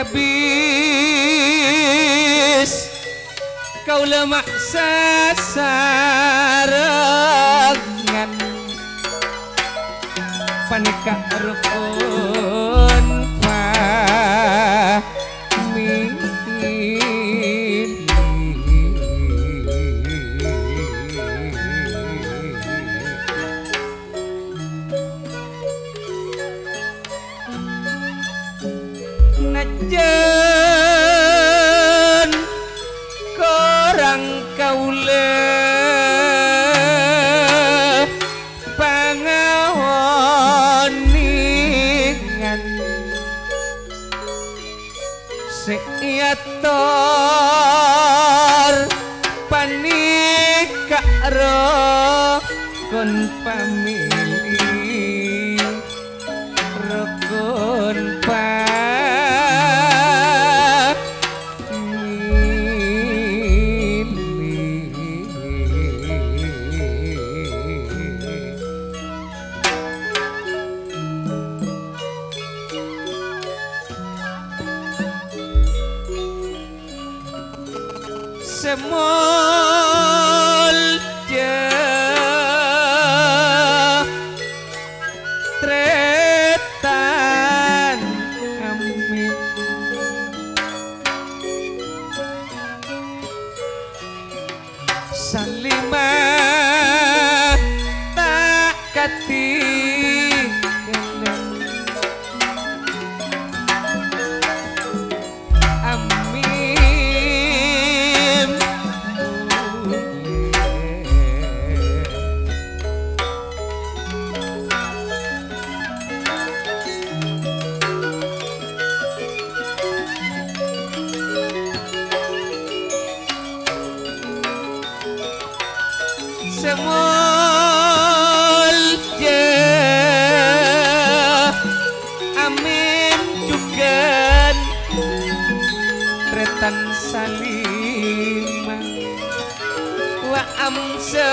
bis kaula maksa sarengan panika rukun pamili najan korang kaula pangawoningan seator panika rukun pamili rukun semul tretan amin salimah tak ketinggalan amin semul amin juga tretan salimah wa amsa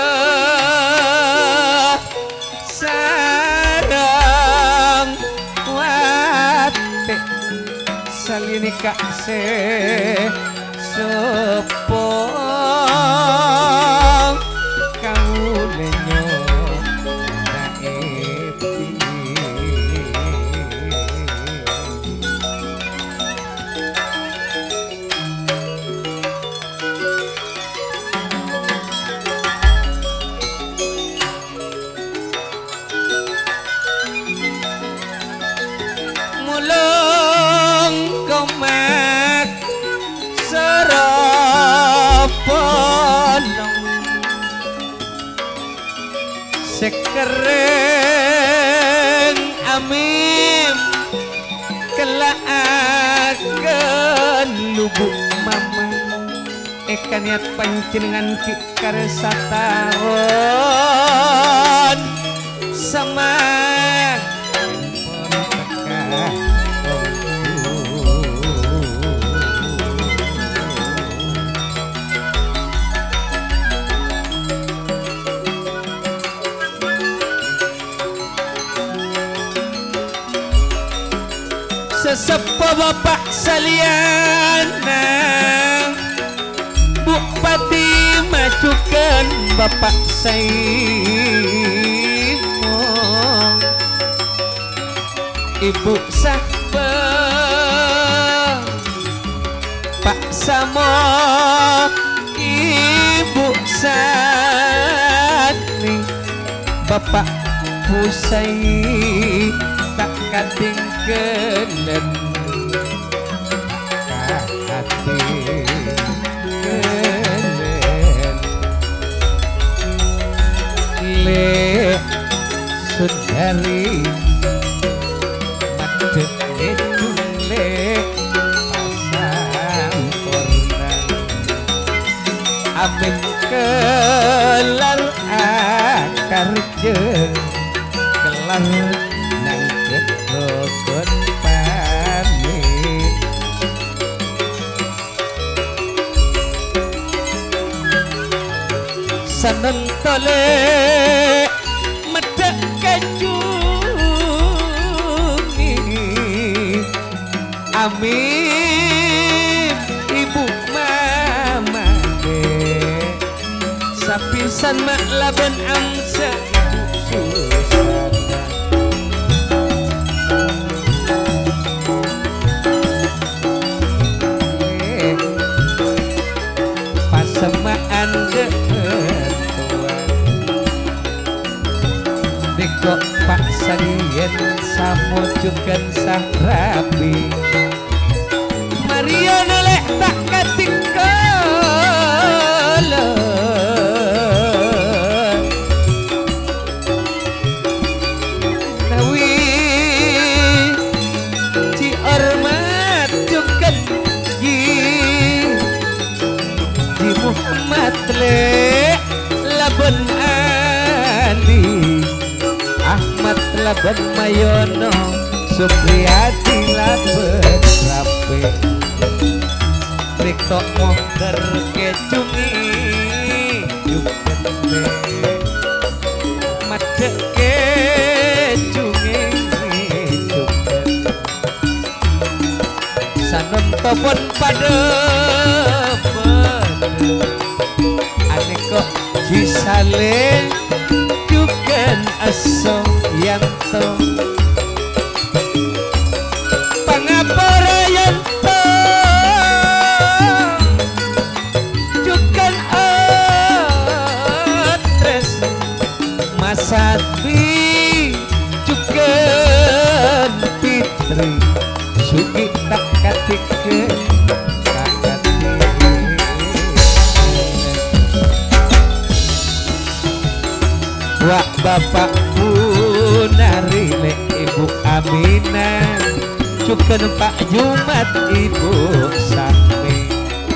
sarang wate salini kakse sepong kaulenyo naepi mulung komak serapolong sekereng amim kelaakan lubuk mamang ekaniat panjenengan kikar sataron sama sesepuh bapak saliana bupati majukan bapak Saimo ibu Sapa Pak Samo ibu Sani bapak Pusai tak katinggalan le sundari madep le pasang kornang amin kelar akar jeung kelar nang rukun pamit sanen tole medek kacungi amin pisan mak laban angsa ibu Susana pasemaan ketuan dikok pak sarien samojukan sah rapi Maria nolek tak katikala nawi ci hormat jukan ji Muhammad le laban Ali Ahmad laban Mayono Supriyati laban Rapi Rikto moder kecungi jukan be madek kecungi jukan sanem topon ane kok jisale jukan aso yang to pangapara yang to jukan atres masati jukan fitri suki tak katike wak bapak narile ibu Aminah cuken pak Jumat ibu Sami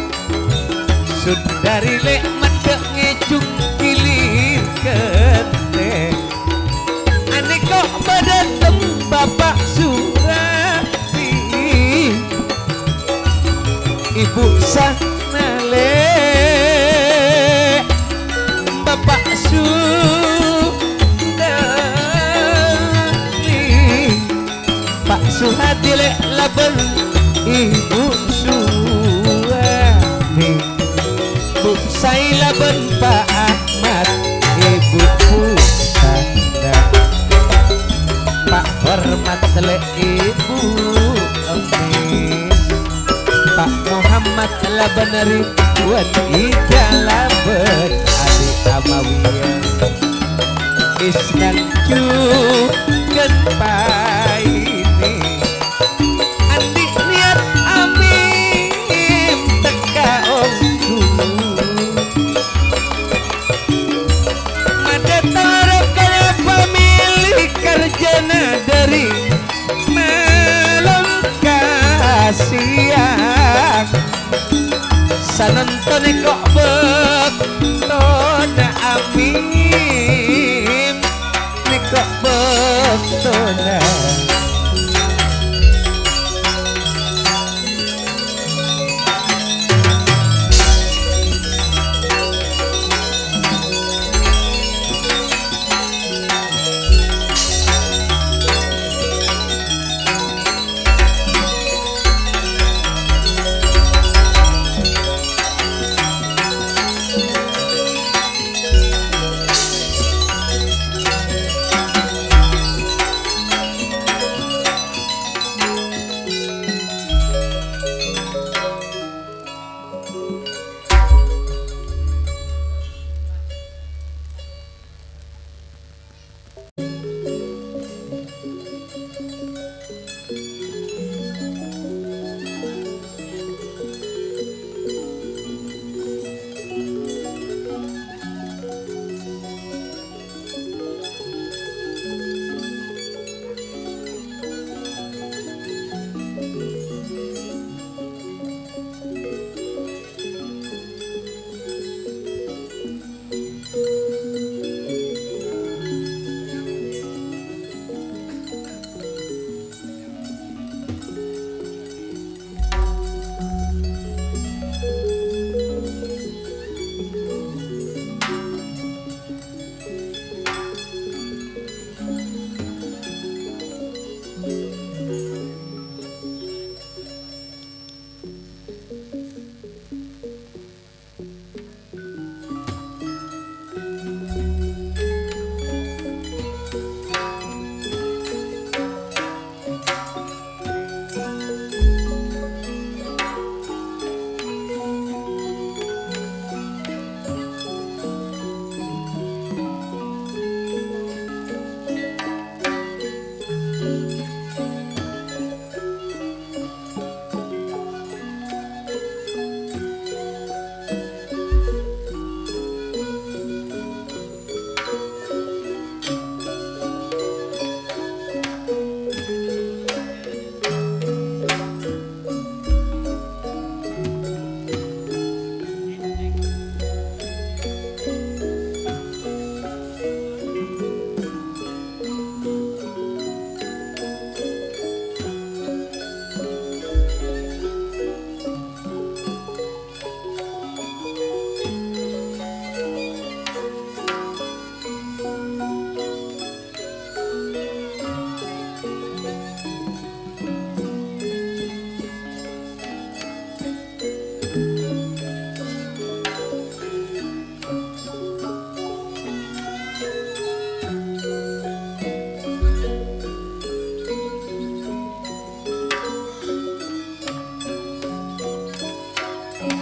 sudarile medek ngecung kilir kente ane kok badatem bapak Surati ibu Sanale bapak Pak Suhadi le laban ibu Suwani Bu Sai laban Pak Ahmad ibu Pusanda Pak Hormat le ibu Emis Pak Muhammad laban Ridwan Ida laban adik Amawiyah Isnan jukan pai Andi niat amim teka ongku Madatara kaya pemilik karjana dari malam kasiang sanantone kok bektona amim nikok bektona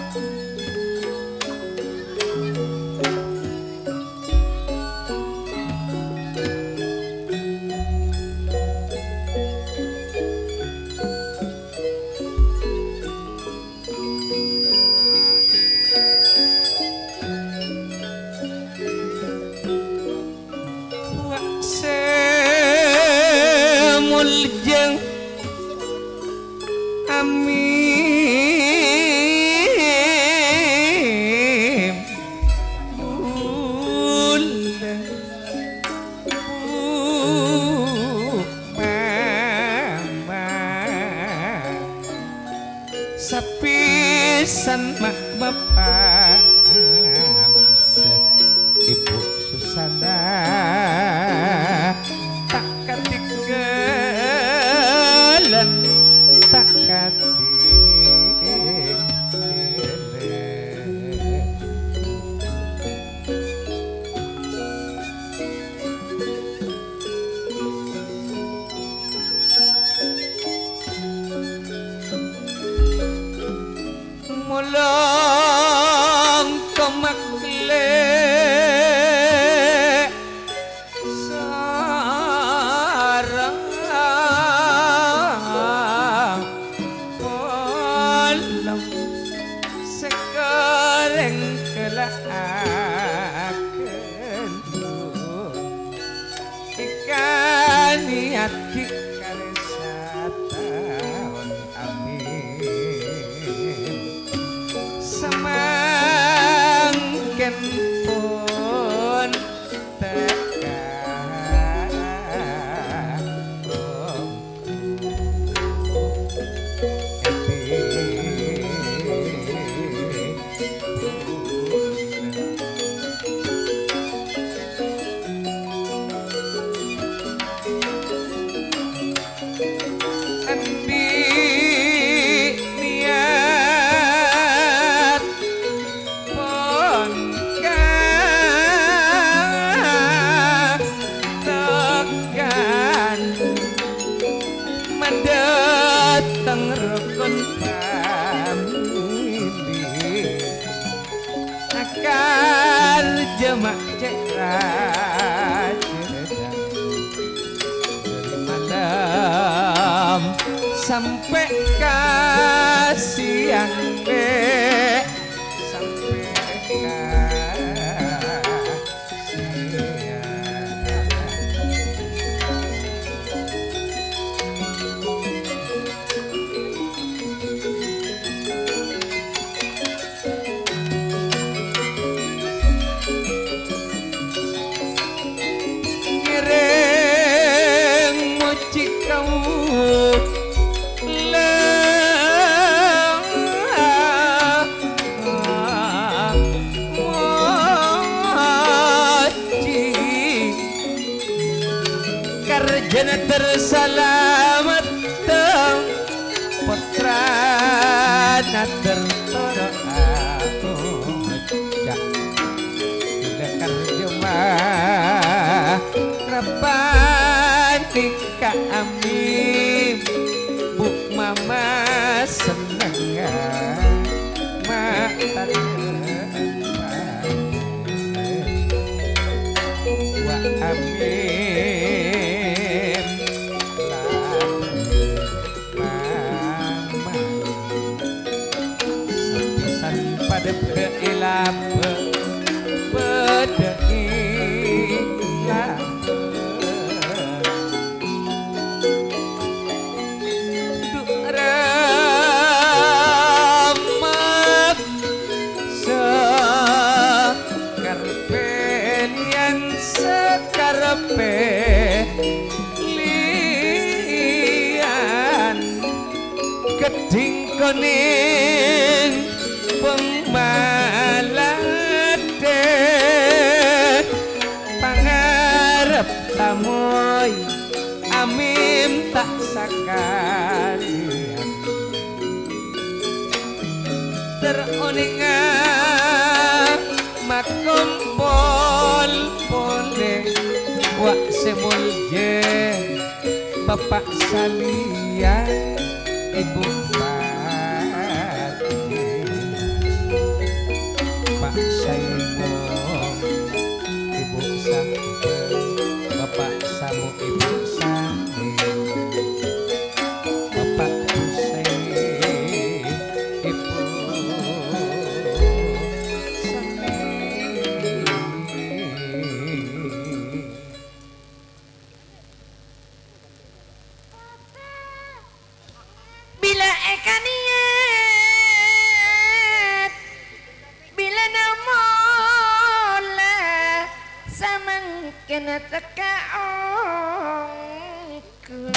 Muljeng amin bulan mama sapisan mak bapak ibu Susana tak ketinggalan tak ketinggalan mulang kemakle hati karesatan amin semangken pun tekan datang rukun famili akar jemak cekraj dari malam sampai ke siang dek sampai ke karjana terselamat putra tertoro aku cak karjuma rapani ka amin buk mama seneng mata wa amin mama sapisan pada berilap pada ilap lian keding koning pengmalade pangarep tamoy amim tak sakalian teroninga makumpul pole wak semulje bapak salian ibu pati kena teka ongku.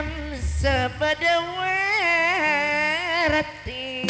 Tuhan sepedewerti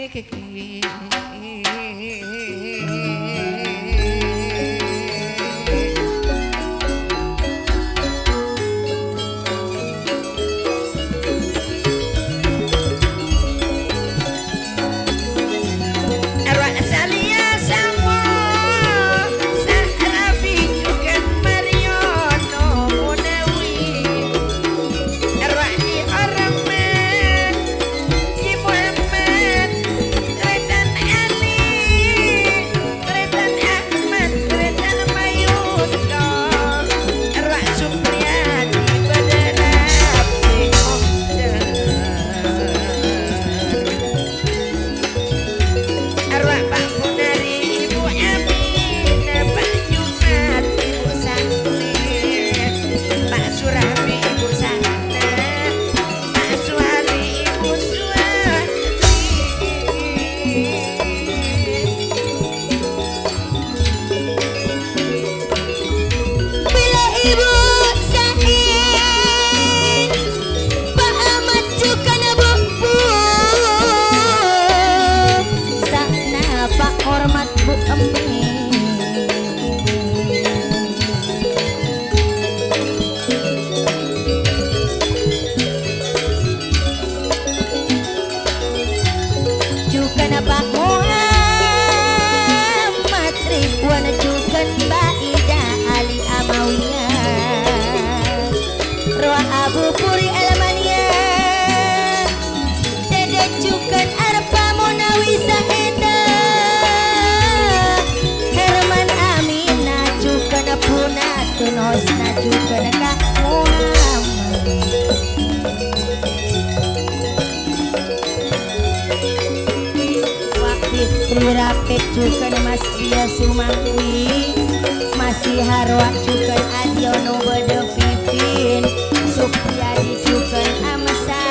Rapek juga Mas Dia Sumangwi masih Harwak juga Adiono Bede Vivin Supriyadi juga Amasa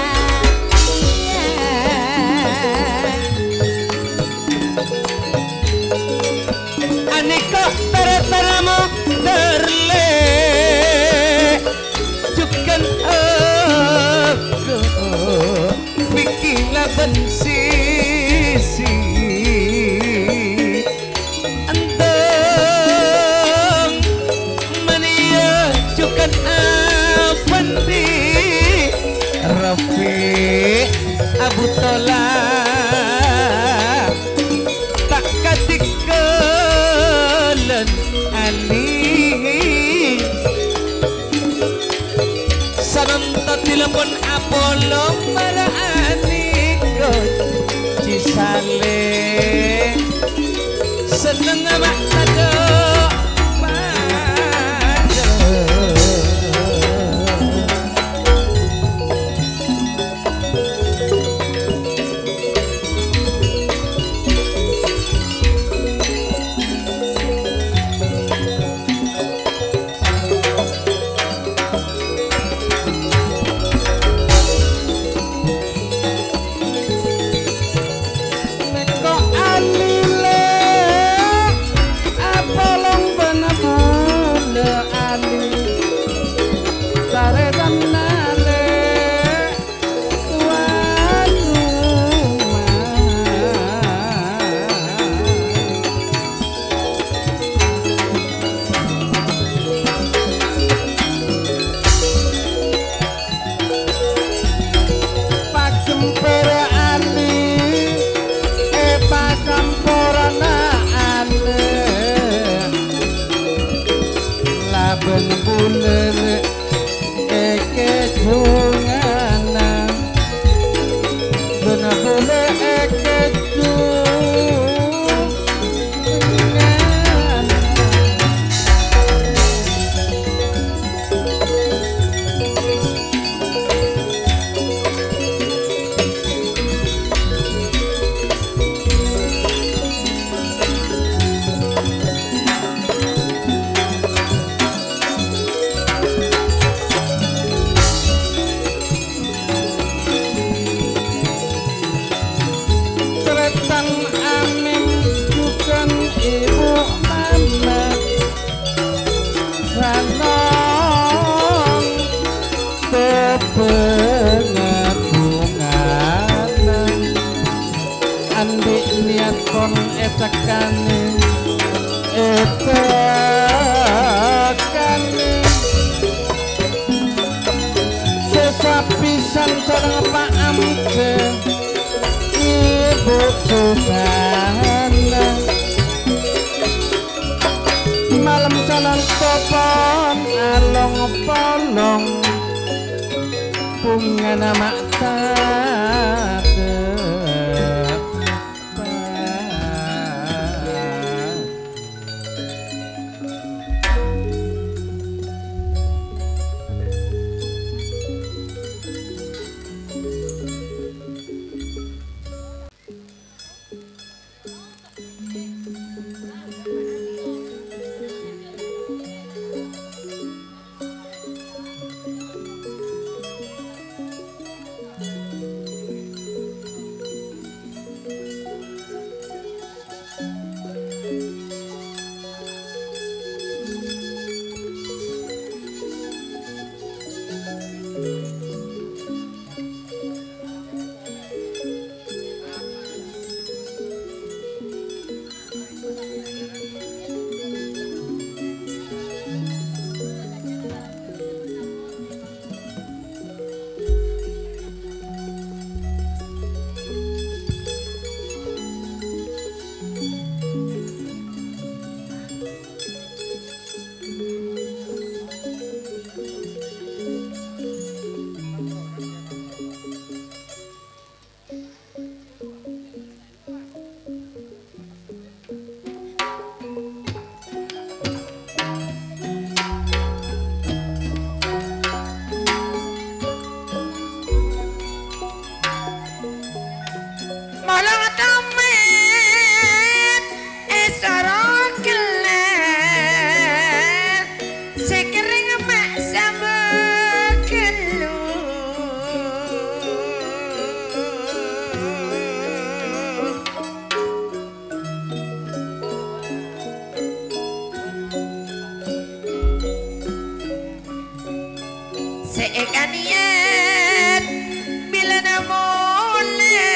Aneka tara-taramu terle Jukan aku bikinlah bensisi Abu Tola tak katikelan Ali sananta telepon Apollo maraani ko cisale seneng mak kado malam sareng Pak Amce Ibu Susana malam salam sopon along polong bunga nama tak seekanian bila namole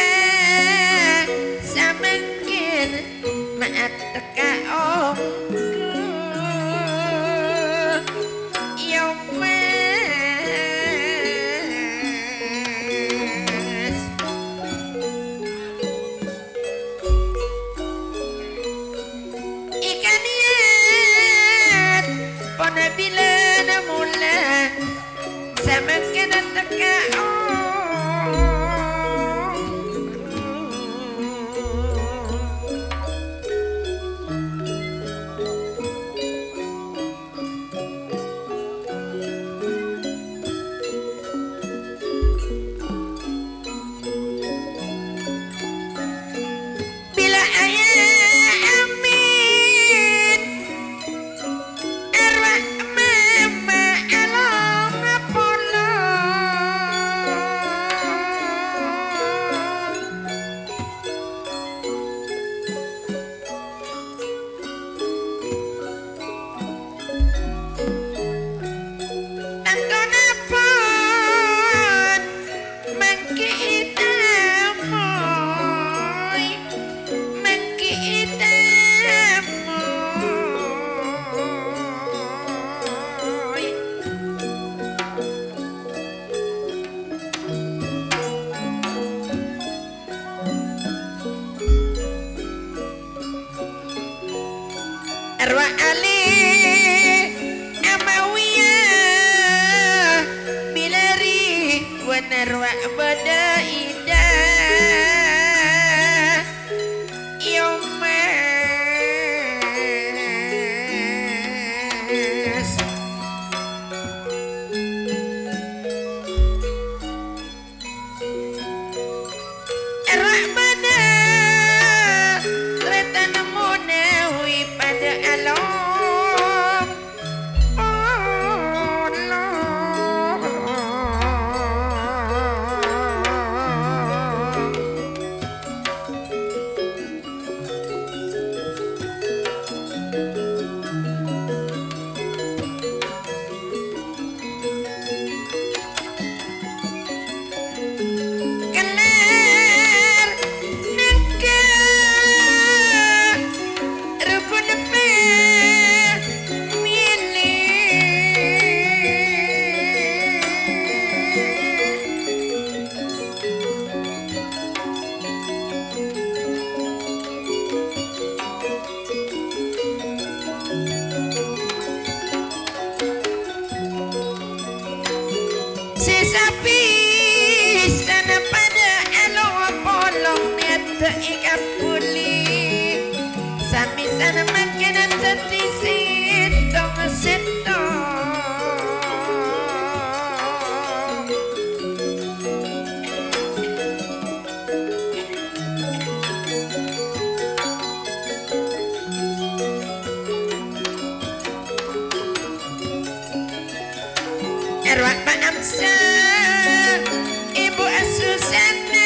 samengkin maat teka om yomes ikanian pona bila namole samengkin teka bila ayah amin arwah mama along apolo angkonapun mengkiitamoy mengkiitamoy arwah Ali Amawiyah Bilari wan arwah Badaida Yomes arwah Bada Retan Munawi pada along pisan pada alo polong niat ikapuli sami sana makin tadi sitong Erwak Pak Amsa Ibu Asusana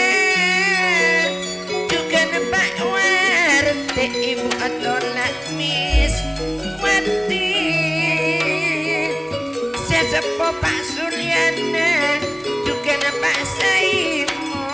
juga Pak Warte Ibu Atolak Miss Wati Sesepo Pak Suryana juga Pak Saimo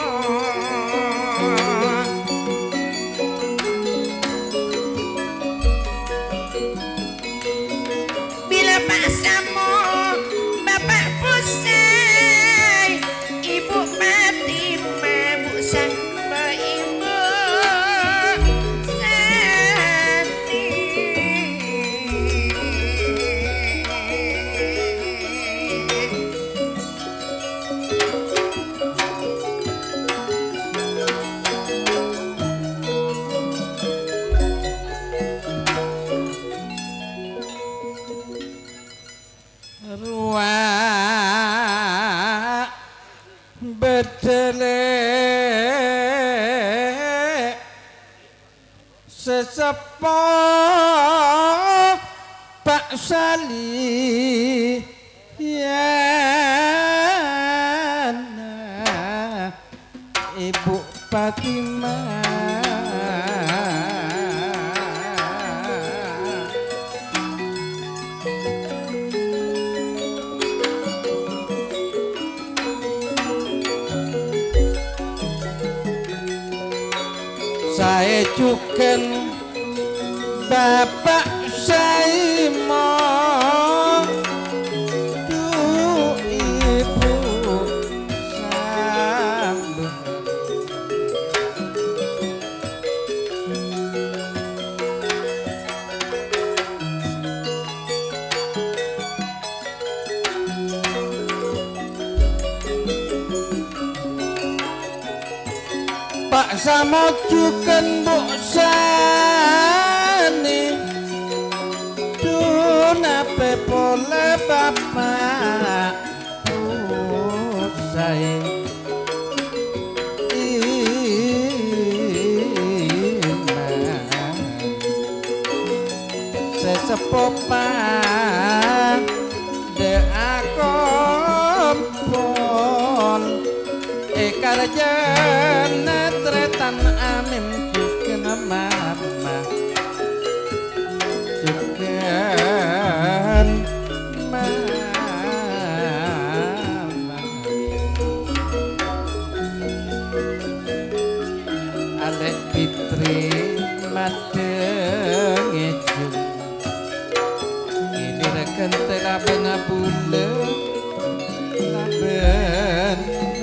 bila Pak Samo Bapak Pusai Ibu Fatimah Bu Samba Ibu Santi ruak bedele sesepo Pak Sali yana Ibu Fatimah saya juga Bapak Saimo tuh Ibu Sambung Pak Samojuken Bu Sani Dunape pole Bapak Usai Iman Sesepopan De akompol Ekarjana tretan amim juga mama juga mama Alek Fitri madeng ejung ini rekan teraben abule laben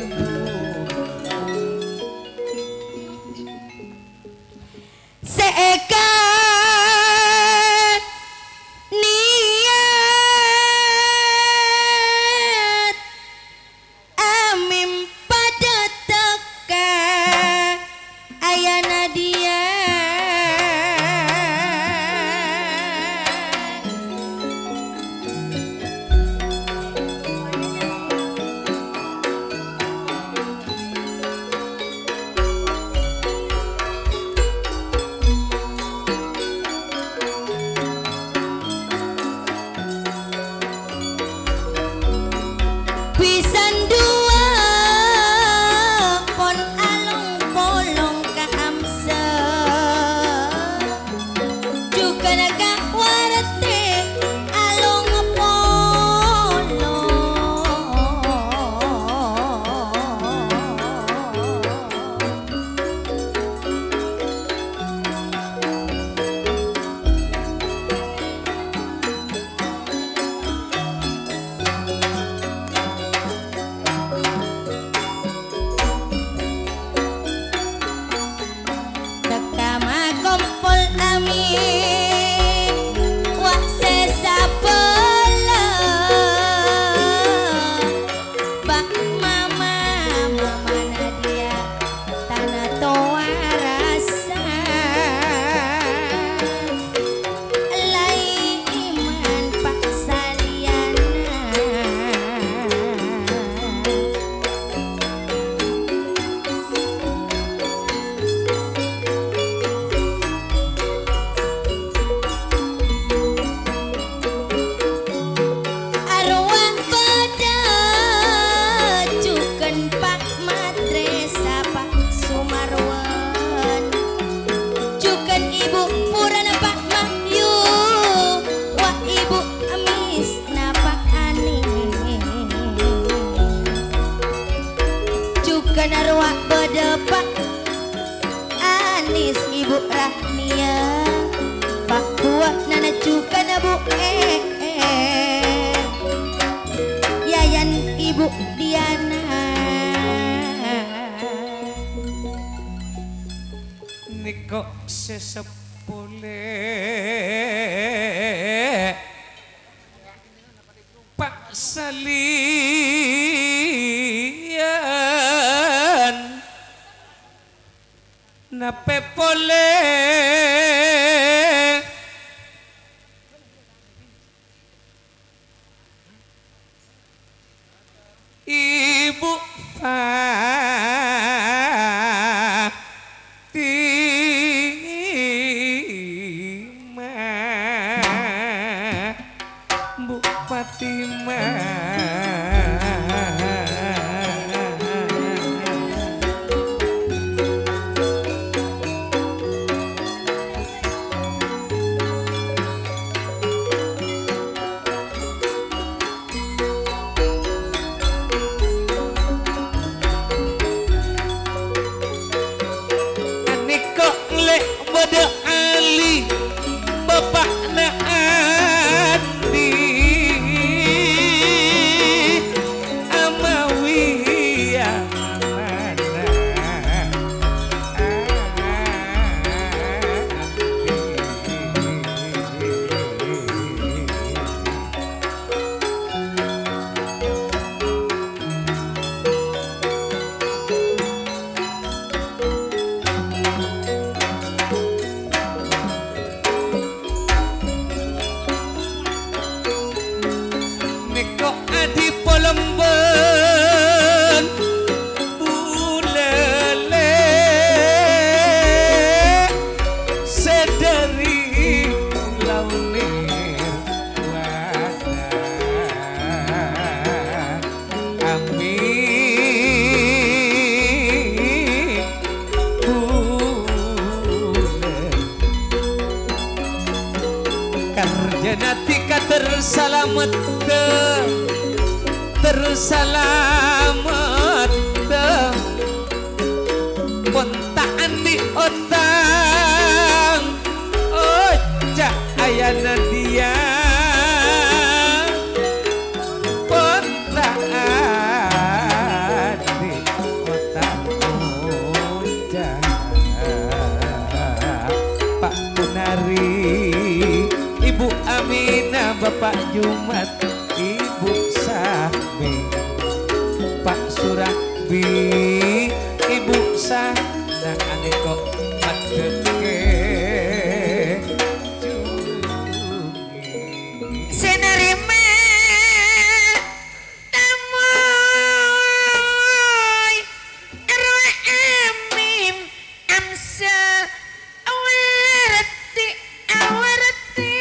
Seek juga narwa bedepak Anis Ibu Rahnia Pak Kuat Nana juga nabu Yayan Ibu Diana Niko sesepule Pak Salian Nape pole Ibu Fatimah Bu Niko lek bade Ali Bapak na Andi Amawiya mana Niko adi polemben bulele sedari pulau nirwana amin bulan karjana tika tersalamet tersalamet pontaan di otang oja ayana dia pontaan di otang oja Pak Punari Ibu Aminah Bapak Jumat Ibu Sahmi Pak Surabi Ibu Sana Aneko Madeke Senarima tamoy arwa amim amsa awarati awarati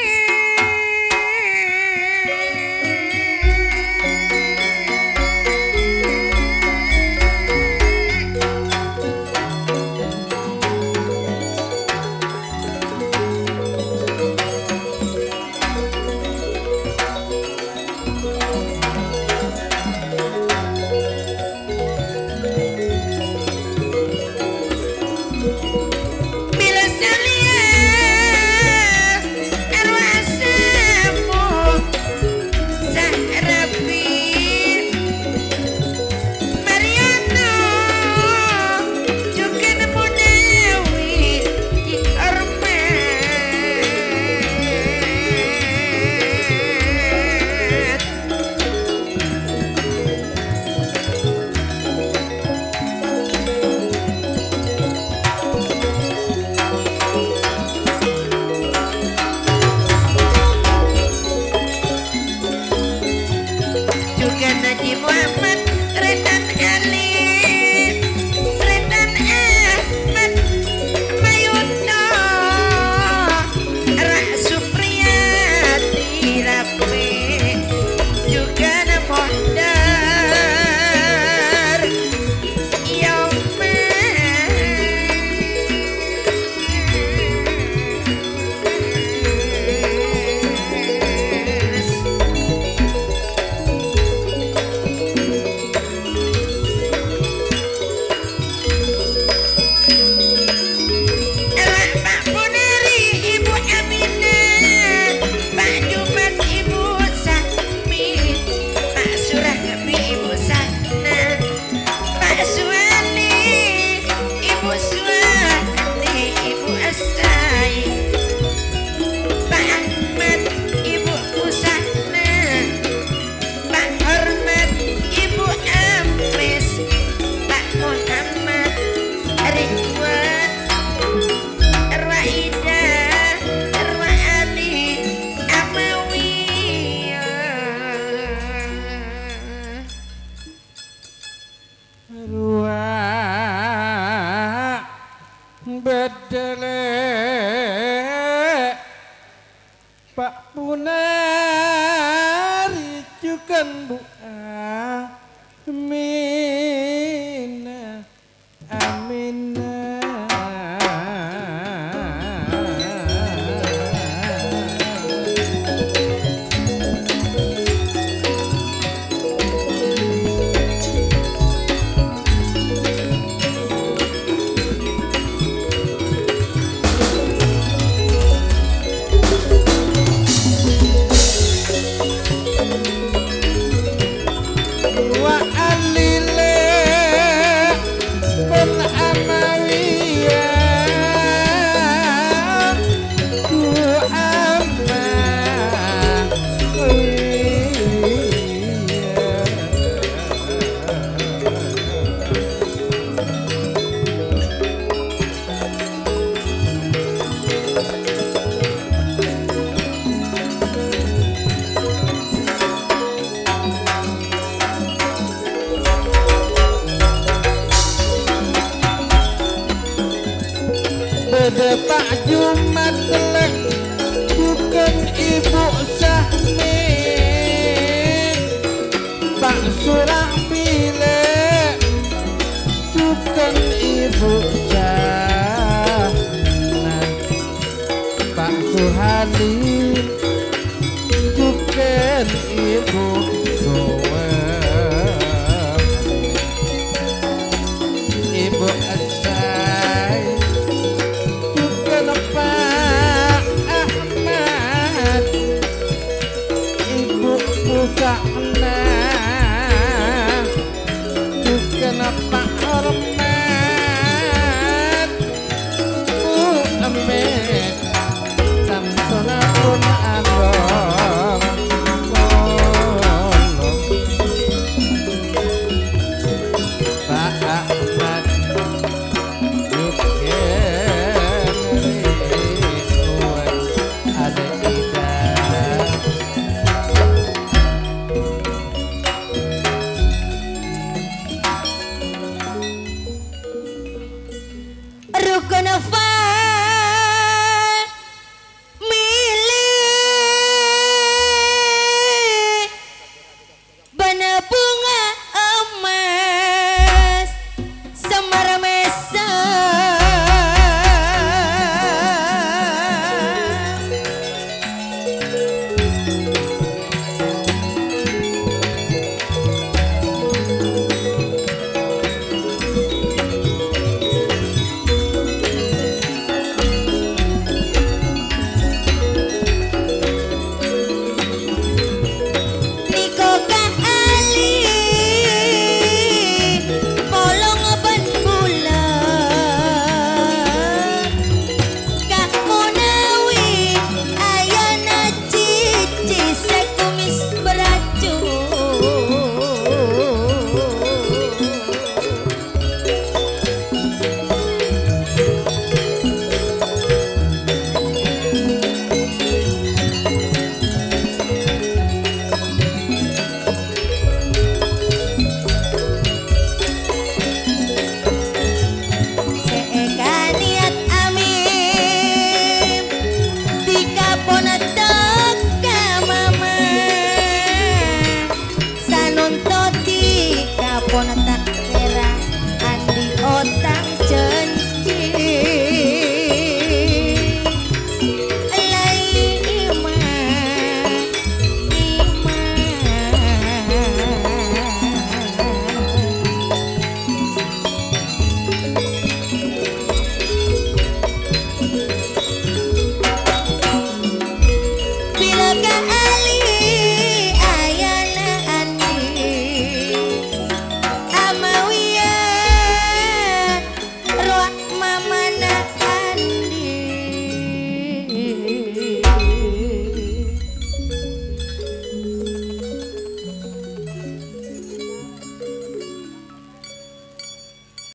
ruang bedele Pak Punari cukan Bu Amina Amina Pak Jumat telek bukan Ibu Sahmin Pak Surah Bilek bukan Ibu Sahna Pak Suhali bukan Ibu Gowe Ibu Kenapa orang